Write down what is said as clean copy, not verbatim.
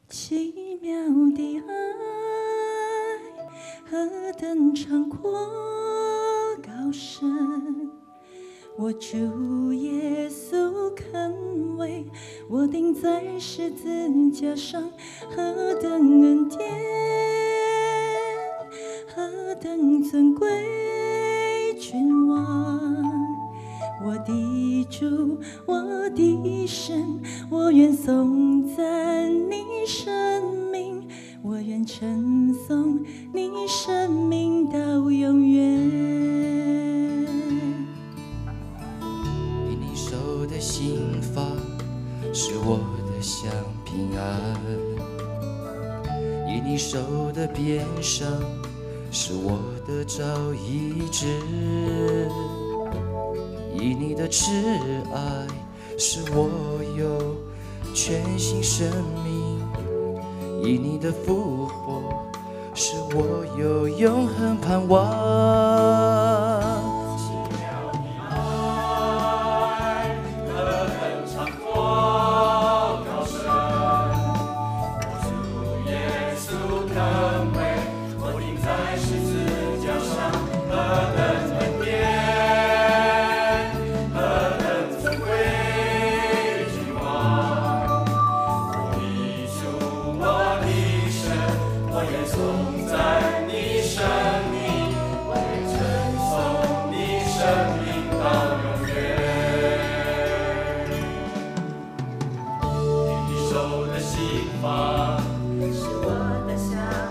奇妙的爱，何等长阔高深，我主耶稣肯为我钉在十字架上，何等恩典，何等尊贵君王。我的主，我的神，我愿颂赞你生命，我愿称颂你生命到永远。 以你手的心法是我的香平安，以你手的鞭伤是我的早医治，以你的慈爱使我有全新生命，以你的复活使我有永恒盼望。 是我的香